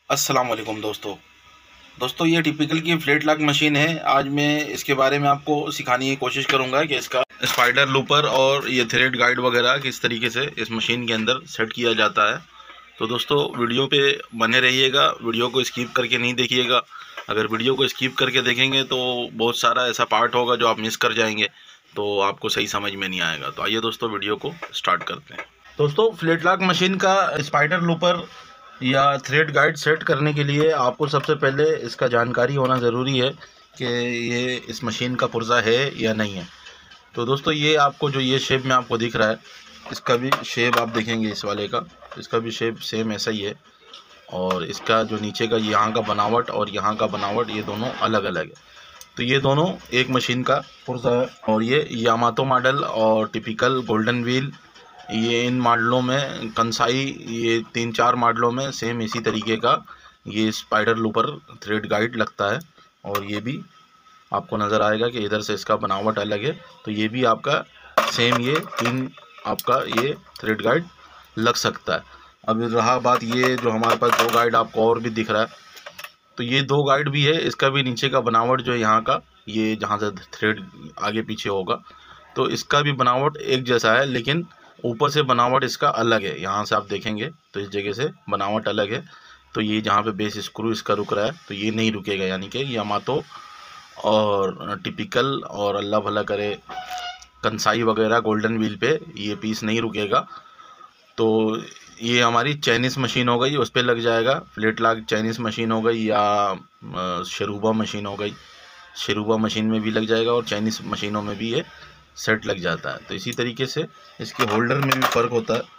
अस्सलाम वालेकुम दोस्तों ये टिपिकल की फ्लैट लॉक मशीन है। आज मैं इसके बारे में आपको सिखाने की कोशिश करूंगा कि इसका स्पाइडर लूपर और ये थ्रेड गाइड वगैरह किस तरीके से इस मशीन के अंदर सेट किया जाता है। तो दोस्तों वीडियो पे बने रहिएगा, वीडियो को स्किप करके नहीं देखिएगा। अगर वीडियो को स्किप करके देखेंगे तो बहुत सारा ऐसा पार्ट होगा जो आप मिस कर जाएंगे, तो आपको सही समझ में नहीं आएगा। तो आइए दोस्तों वीडियो को स्टार्ट करते हैं। दोस्तों फ्लैट लॉक मशीन का स्पाइडर लूपर या थ्रेड गाइड सेट करने के लिए आपको सबसे पहले इसका जानकारी होना ज़रूरी है कि ये इस मशीन का पुर्जा है या नहीं है। तो दोस्तों ये आपको जो ये शेप में आपको दिख रहा है, इसका भी शेप आप देखेंगे इस वाले का, इसका भी शेप सेम ऐसा ही है। और इसका जो नीचे का यहाँ का बनावट और यहाँ का बनावट ये दोनों अलग अलग है। तो ये दोनों एक मशीन का पुर्जा है। और ये यामातो मॉडल और टिपिकल गोल्डन व्हील, ये इन मॉडलों में कंसाई, ये 3-4 मॉडलों में सेम इसी तरीके का ये स्पाइडर लूपर थ्रेड गाइड लगता है। और ये भी आपको नज़र आएगा कि इधर से इसका बनावट अलग है, तो ये भी आपका सेम ये 3 आपका ये थ्रेड गाइड लग सकता है। अब रहा बात ये जो हमारे पास 2 गाइड आपको और भी दिख रहा है, तो ये 2 गाइड भी है। इसका भी नीचे का बनावट जो है यहाँ का, ये जहाँ से थ्रेड आगे पीछे होगा, तो इसका भी बनावट एक जैसा है, लेकिन ऊपर से बनावट इसका अलग है। यहाँ से आप देखेंगे तो इस जगह से बनावट अलग है। तो ये जहाँ पे बेस स्क्रू इसका रुक रहा है, तो ये नहीं रुकेगा, यानी कि यामातो और टिपिकल और अल्लाह भला करे कंसाई वगैरह गोल्डन व्हील पे ये पीस नहीं रुकेगा। तो ये हमारी चाइनीज़ मशीन हो गई, उस पर लग जाएगा। फ्लैट लॉक चाइनीज़ मशीन हो गई या शरूबा मशीन हो गई, शरूबा मशीन में भी लग जाएगा और चाइनीज़ मशीनों में भी ये सेट लग जाता है। तो इसी तरीके से इसके होल्डर में भी फ़र्क होता है।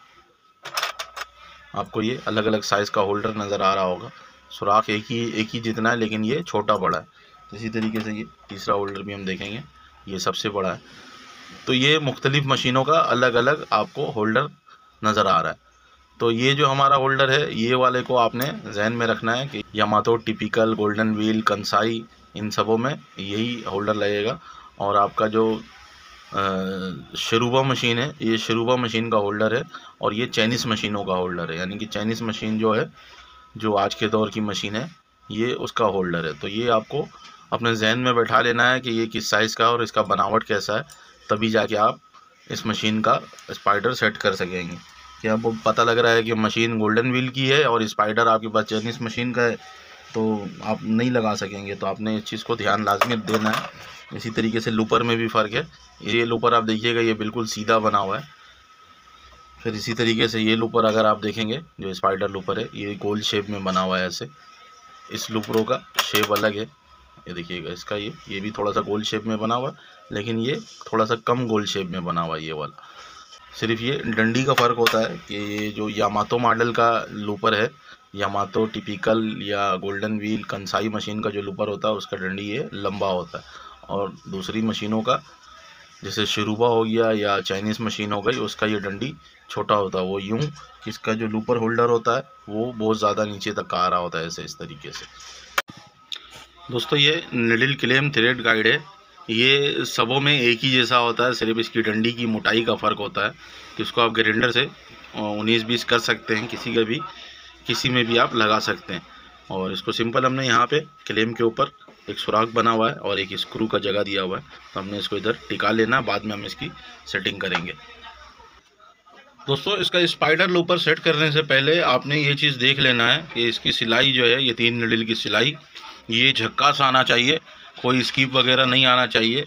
आपको ये अलग अलग साइज़ का होल्डर नज़र आ रहा होगा। सुराख एक ही जितना है, लेकिन ये छोटा बड़ा है। तो इसी तरीके से ये तीसरा होल्डर भी हम देखेंगे, ये सबसे बड़ा है। तो ये मुख्तलिफ़ मशीनों का अलग अलग आपको होल्डर नज़र आ रहा है। तो ये जो हमारा होल्डर है, ये वाले को आपने जहन में रखना है कि Yamato, typical, golden wheel, Kansai, इन सबों में यही होल्डर लगेगा। और आपका जो शरूबा मशीन है, ये शरूबा मशीन का होल्डर है और ये चाइनीज़ मशीनों का होल्डर है। यानी कि चाइनीज़ मशीन जो है, जो आज के दौर की मशीन है, ये उसका होल्डर है। तो ये आपको अपने जहन में बैठा लेना है कि ये किस साइज़ का और इसका बनावट कैसा है, तभी जाके आप इस मशीन का स्पाइडर सेट कर सकेंगे। कि आपको पता लग रहा है कि मशीन गोल्डन व्हील की है और स्पाइडर आपके पास चाइनीज़ मशीन का है, तो आप नहीं लगा सकेंगे। तो आपने इस चीज़ को ध्यान लाजमी देना है। इसी तरीके से लूपर में भी फ़र्क है। ये लूपर आप देखिएगा, ये बिल्कुल सीधा बना हुआ है। फिर इसी तरीके से ये लूपर अगर आप देखेंगे, जो स्पाइडर लूपर है, ये गोल शेप में बना हुआ है ऐसे। इस लूपरों का शेप अलग है, ये देखिएगा इसका, ये भी थोड़ा सा गोल शेप में बना हुआ है, लेकिन ये थोड़ा सा कम गोल शेप में बना हुआ है ये वाला। सिर्फ ये डंडी का फ़र्क होता है कि ये जो यामातो मॉडल का लूपर है, यामातो, टिपिकल या गोल्डन व्हील, कंसाई मशीन का जो लूपर होता है, उसका डंडी ये लंबा होता है। और दूसरी मशीनों का, जैसे शरूबा हो गया या चाइनीज़ मशीन हो गई, उसका ये डंडी छोटा होता है। वो यूँ कि इसका जो लूपर होल्डर होता है वो बहुत ज़्यादा नीचे तक आ रहा होता है, ऐसे इस तरीके से। दोस्तों ये निडल क्लेम थ्रेड गाइड है, ये सबों में एक ही जैसा होता है, सिर्फ इसकी डंडी की मोटाई का फ़र्क होता है। कि उसको आप ग्राइंडर से 19-20 कर सकते हैं, किसी में भी आप लगा सकते हैं। और इसको सिंपल हमने यहाँ पे क्लेम के ऊपर एक सुराख बना हुआ है और एक स्क्रू का जगह दिया हुआ है, तो हमने इसको इधर टिका लेना, बाद में हम इसकी सेटिंग करेंगे। दोस्तों इसका स्पाइडर लूपर सेट करने से पहले आपने ये चीज़ देख लेना है कि इसकी सिलाई जो है, ये 3 नीडल की सिलाई, ये झक्कास आना चाहिए, कोई स्कीप वगैरह नहीं आना चाहिए।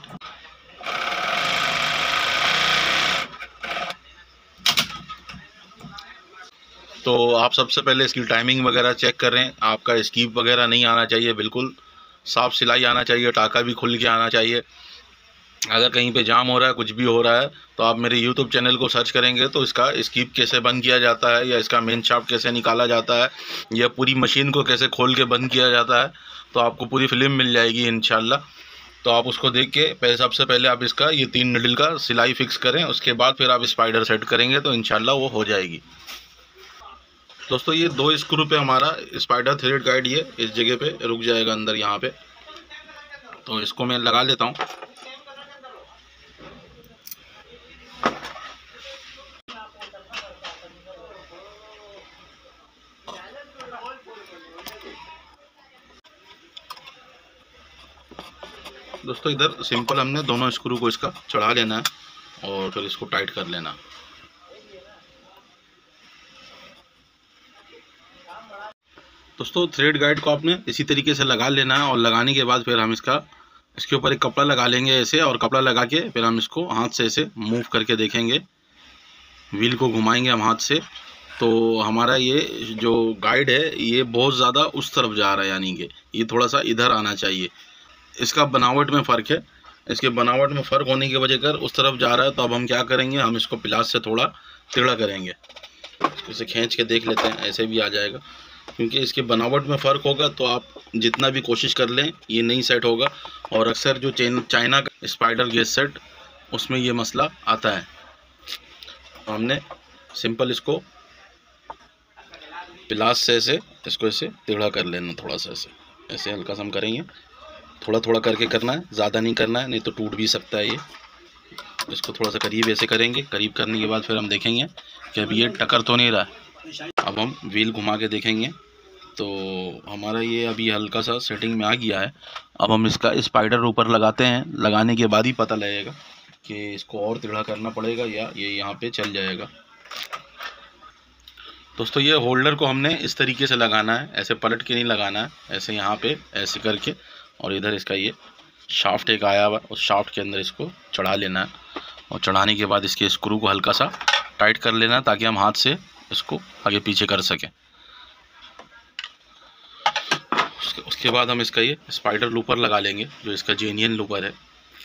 तो आप सबसे पहले इसकी टाइमिंग वगैरह चेक करें, आपका स्कीप वगैरह नहीं आना चाहिए, बिल्कुल साफ़ सिलाई आना चाहिए, टाका भी खुल के आना चाहिए। अगर कहीं पे जाम हो रहा है, कुछ भी हो रहा है, तो आप मेरे यूट्यूब चैनल को सर्च करेंगे तो इसका स्कीप कैसे बंद किया जाता है, या इसका मेन शाफ्ट कैसे निकाला जाता है, या पूरी मशीन को कैसे खोल के बंद किया जाता है, तो आपको पूरी फिल्म मिल जाएगी इंशाल्लाह। तो आप उसको देख के सबसे पहले आप इसका ये 3 नीडल का सिलाई फिक्स करें, उसके बाद फिर आप स्पाइडर सेट करेंगे तो इंशाल्लाह वो हो जाएगी। दोस्तों ये 2 स्क्रू पे हमारा स्पाइडर थ्रेड गाइड ये इस जगह पे रुक जाएगा अंदर यहाँ पे। तो इसको मैं लगा लेता हूँ। दोस्तों इधर सिंपल हमने दोनों स्क्रू को इसका चढ़ा लेना है और फिर इसको टाइट कर लेना। दोस्तों थ्रेड गाइड को आपने इसी तरीके से लगा लेना है और लगाने के बाद फिर हम इसके ऊपर एक कपड़ा लगा लेंगे ऐसे, और कपड़ा लगा के फिर हम इसको हाथ से ऐसे मूव करके देखेंगे, व्हील को घुमाएंगे हम हाथ से, तो हमारा ये जो गाइड है ये बहुत ज़्यादा उस तरफ जा रहा है, यानी कि ये थोड़ा सा इधर आना चाहिए। इसका बनावट में फ़र्क है, इसके बनावट में फ़र्क होने की वजह कर उस तरफ जा रहा है। तो अब हम क्या करेंगे, हम इसको पिलास से थोड़ा टेढ़ा करेंगे, इसे खींच के देख लेते हैं, ऐसे भी आ जाएगा। क्योंकि इसके बनावट में फ़र्क होगा तो आप जितना भी कोशिश कर लें ये नहीं सेट होगा। और अक्सर जो चाइना का स्पाइडर गैस सेट उसमें ये मसला आता है। तो हमने सिंपल इसको पिलास से इसको ऐसे टेढ़ा कर लेना, थोड़ा सा ऐसे हल्का सा हम करेंगे, थोड़ा थोड़ा करके करना है, ज़्यादा नहीं करना है, नहीं तो टूट भी सकता है ये। इसको थोड़ा सा करीब ऐसे करेंगे, करीब करने के बाद फिर हम देखेंगे कि अब ये टकर तो नहीं रहा है। अब हम व्हील घुमा के देखेंगे तो हमारा ये अभी हल्का सा सेटिंग में आ गया है। अब हम इसका स्पाइडर ऊपर लगाते हैं, लगाने के बाद ही पता लगेगा कि इसको और टेढ़ा करना पड़ेगा या ये यहाँ पे चल जाएगा। दोस्तों ये होल्डर को हमने इस तरीके से लगाना है, ऐसे पलट के नहीं लगाना है, ऐसे यहाँ पे ऐसे करके, और इधर इसका ये शाफ्ट एक आया हुआ, उस शाफ्ट के अंदर इसको चढ़ा लेना है। और चढ़ाने के बाद इसके स्क्रू को हल्का सा टाइट कर लेना है ताकि हम हाथ से इसको आगे पीछे कर सकें। उसके बाद हम इसका ये स्पाइडर लूपर लगा लेंगे, जो इसका जेन्युइन लूपर है।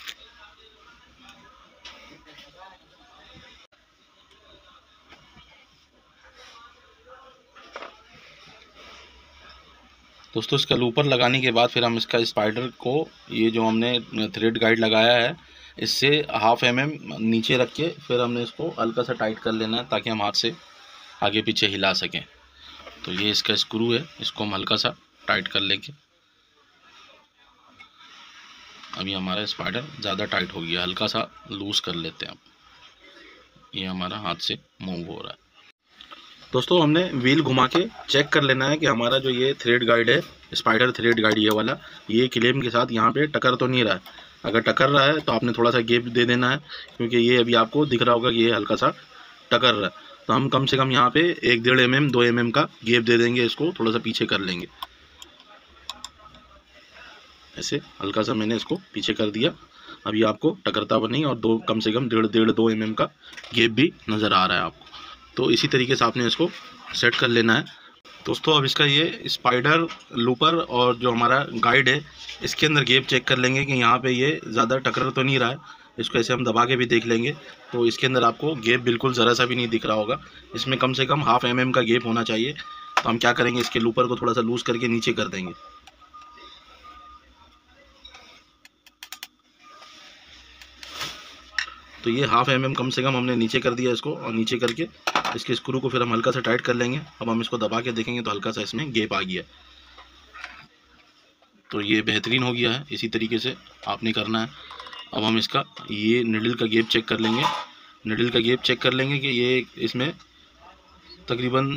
दोस्तों इसका लूपर लगाने के बाद फिर हम इसका स्पाइडर को, ये जो हमने थ्रेड गाइड लगाया है, इससे 1/2 mm नीचे रख के फिर हमने इसको हल्का सा टाइट कर लेना है ताकि हम हाथ से आगे पीछे हिला सकें। तो ये इसका स्क्रू है, इसको हम हल्का सा टाइट कर लेंगे। अभी हमारा स्पाइडर ज़्यादा टाइट हो गया, हल्का सा लूज़ कर लेते हैं। अब ये हमारा हाथ से मूव हो रहा है। दोस्तों हमने व्हील घुमा के चेक कर लेना है कि हमारा जो ये थ्रेड गाइड है, स्पाइडर थ्रेड गाइड ये वाला, ये क्लेम के साथ यहाँ पे टकर तो नहीं रहा है। अगर टकर रहा है तो आपने थोड़ा सा गैप दे देना है, क्योंकि ये अभी आपको दिख रहा होगा कि ये हल्का सा टकर रहा है। तो हम कम से कम यहाँ पे 1-1.5 mm 2 mm का गैप दे देंगे, इसको थोड़ा सा पीछे कर लेंगे। ऐसे हल्का सा मैंने इसको पीछे कर दिया। अभी आपको टकरता भी नहीं, और कम से कम 1.5-2 mm का गैप भी नज़र आ रहा है आपको। तो इसी तरीके से आपने इसको सेट कर लेना है। दोस्तों अब इसका ये स्पाइडर लूपर और जो हमारा गाइड है, इसके अंदर गैप चेक कर लेंगे कि यहाँ पे ये ज़्यादा टकर तो नहीं रहा है। इसको ऐसे हम दबा के भी देख लेंगे, तो इसके अंदर आपको गैप बिल्कुल ज़रा सा भी नहीं दिख रहा होगा। इसमें कम से कम 1/2 mm का गैप होना चाहिए। तो हम क्या करेंगे, इसके लूपर को थोड़ा सा लूज़ करके नीचे कर देंगे। तो ये 1/2 mm कम से कम हमने नीचे कर दिया इसको, और नीचे करके इसके स्क्रू को फिर हम हल्का सा टाइट कर लेंगे। अब हम इसको दबा के देखेंगे तो हल्का सा इसमें गैप आ गया। तो ये बेहतरीन हो गया है, इसी तरीके से आपने करना है। अब हम इसका ये निडल का गैप चेक कर लेंगे। निडल का गैप चेक कर लेंगे कि ये इसमें तकरीबन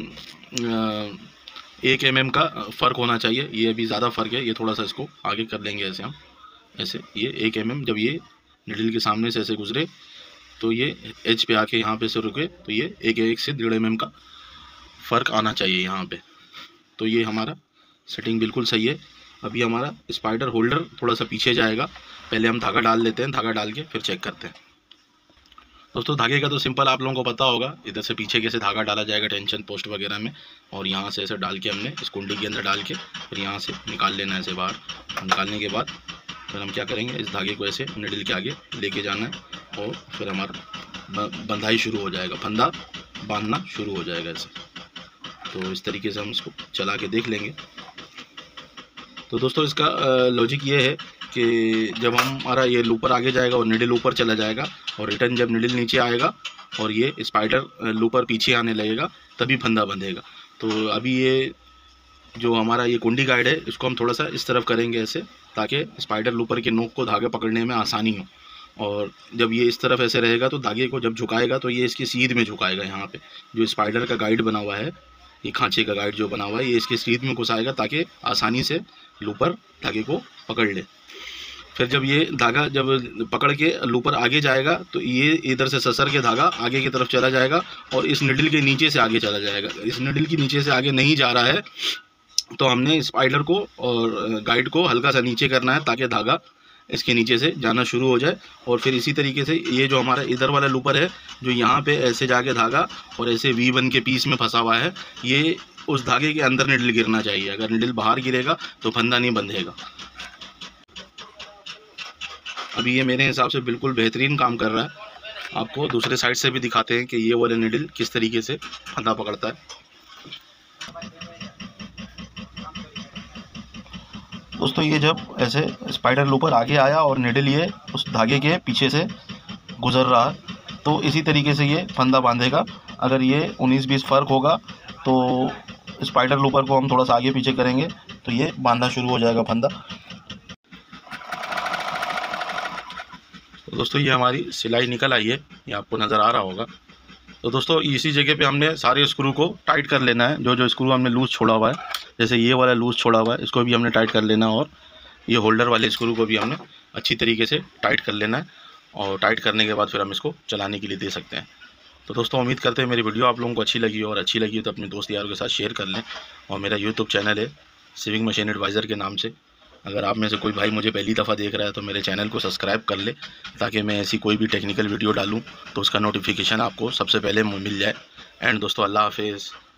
1 mm का फ़र्क होना चाहिए। ये अभी ज़्यादा फ़र्क है, ये थोड़ा सा इसको आगे कर लेंगे ऐसे हम, ऐसे ये 1 mm जब ये निडल के सामने से ऐसे गुजरे तो ये एज पे आके यहाँ पे से रुके, तो ये 1 से 1.5 mm का फ़र्क आना चाहिए यहाँ पे। तो ये हमारा सेटिंग बिल्कुल सही है। अभी हमारा स्पाइडर होल्डर थोड़ा सा पीछे जाएगा, पहले हम धागा डाल लेते हैं, धागा डाल के फिर चेक करते हैं। दोस्तों धागे का तो सिंपल आप लोगों को पता होगा, इधर से पीछे कैसे धागा डाला जाएगा टेंशन पोस्ट वगैरह में, और यहाँ से ऐसे डाल के हमने इस कुंडी के अंदर डाल के फिर यहाँ से निकाल लेना है ऐसे बाहर। निकालने के बाद फिर हम क्या करेंगे, इस धागे को ऐसे निडल के आगे लेके जाना है, और फिर हमारा बंधाई शुरू हो जाएगा, फंदा बांधना शुरू हो जाएगा ऐसे। तो इस तरीके से हम इसको चला के देख लेंगे। तो दोस्तों इसका लॉजिक ये है कि जब हमारा ये लूपर आगे जाएगा और निडल ऊपर चला जाएगा, और रिटर्न जब निडल नीचे आएगा और ये स्पाइडर लूपर पीछे आने लगेगा, तभी फंदा बंधेगा। तो अभी ये जो हमारा ये कुंडी गाइड है, इसको हम थोड़ा सा इस तरफ करेंगे ऐसे, ताकि स्पाइडर लूपर के नोक को धागे पकड़ने में आसानी हो। और जब ये इस तरफ ऐसे रहेगा तो धागे को जब झुकाएगा तो ये इसकी सीध में झुकाएगा। यहाँ पे जो स्पाइडर का गाइड बना हुआ है, ये खांचे का गाइड जो बना हुआ है, ये इसके सीध में घुसाएगा ताकि आसानी से लूपर धागे को पकड़ ले। फिर जब ये धागा जब पकड़ के लूपर आगे जाएगा तो ये इधर से ससर के धागा आगे की तरफ चला जाएगा और इस निडल के नीचे से आगे चला जाएगा। इस निडल के नीचे से आगे नहीं जा रहा है तो हमने स्पाइडर को और गाइड को हल्का सा नीचे करना है ताकि धागा इसके नीचे से जाना शुरू हो जाए। और फिर इसी तरीके से ये जो हमारा इधर वाला लूपर है जो यहाँ पे ऐसे जाके धागा और ऐसे वी बन के पीस में फंसा हुआ है, ये उस धागे के अंदर निडल गिरना चाहिए। अगर निडल बाहर गिरेगा तो फंदा नहीं बंधेगा। अभी ये मेरे हिसाब से बिल्कुल बेहतरीन काम कर रहा है। आपको दूसरे साइड से भी दिखाते हैं कि ये वाला निडल किस तरीके से फंदा पकड़ता है। दोस्तों ये जब ऐसे स्पाइडर लूपर आगे आया और निडल ये उस धागे के पीछे से गुजर रहा तो इसी तरीके से ये फंदा बांधेगा। अगर ये 19-20 फ़र्क होगा तो स्पाइडर लूपर को हम थोड़ा सा आगे पीछे करेंगे तो ये बांधना शुरू हो जाएगा फंदा। तो दोस्तों ये हमारी सिलाई निकल आई है, ये आपको नज़र आ रहा होगा। तो दोस्तों इसी जगह पे हमने सारे स्क्रू को टाइट कर लेना है। जो जो स्क्रू हमने लूज़ छोड़ा हुआ है, जैसे ये वाला लूज़ छोड़ा हुआ है, इसको भी हमने टाइट कर लेना है। और ये होल्डर वाले स्क्रू को भी हमने अच्छी तरीके से टाइट कर लेना है। और टाइट करने के बाद फिर हम इसको चलाने के लिए दे सकते हैं। तो दोस्तों उम्मीद करते हैं मेरी वीडियो आप लोगों को अच्छी लगी हो, और अच्छी लगी तो अपने दोस्त यारों के साथ शेयर कर लें। और मेरा यूट्यूब चैनल है स्विंग मशीन एडवाइज़र के नाम से। अगर आप में से कोई भाई मुझे पहली दफ़ा देख रहा है तो मेरे चैनल को सब्सक्राइब कर ले, ताकि मैं ऐसी कोई भी टेक्निकल वीडियो डालूं तो उसका नोटिफिकेशन आपको सबसे पहले मिल जाए। एंड दोस्तों अल्लाह हाफिज़।